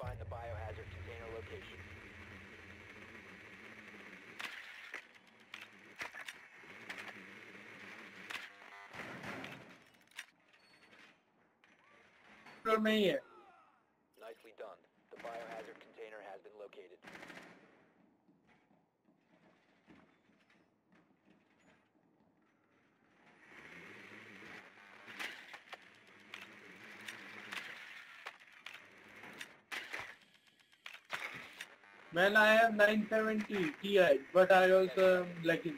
find the biohazard container location. नहीं है. Nicely done. The biohazard container has been located. Man, I have 970 Ti, but I was lagging.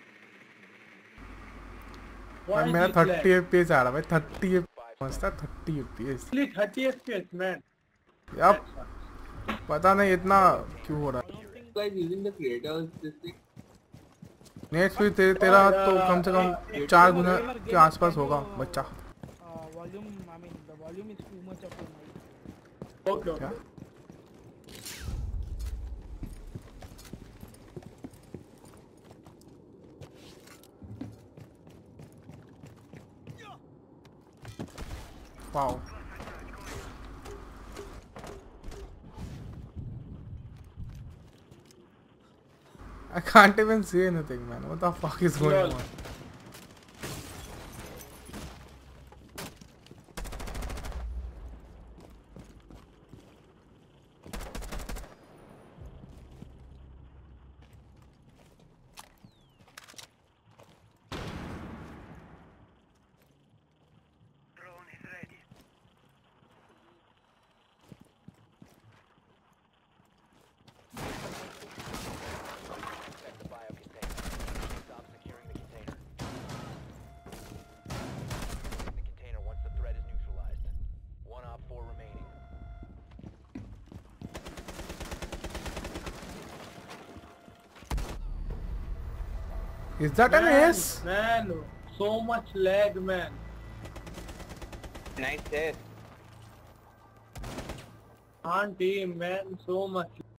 Why मेरा is it 30 lag? FPS आ रहा भाई 30 पहुंचता 30 FPS Only 30 FPS, man. अब पता नहीं इतना क्यों हो रहा है Guys using the creators this thing. Net speed तेरा तो कम से कम 4 गुना के आसपास होगा बच्चा Volume, I mean, the volume is too much of the mic. Okay. क्या wow I can't even see anything, man. What the fuck is going on? Protect the bio container. Stop securing the container. The container once the threat is neutralized. One op 4 remaining. Is that an ace? Man, so much lag, man. Nice hit. On team, man, so much.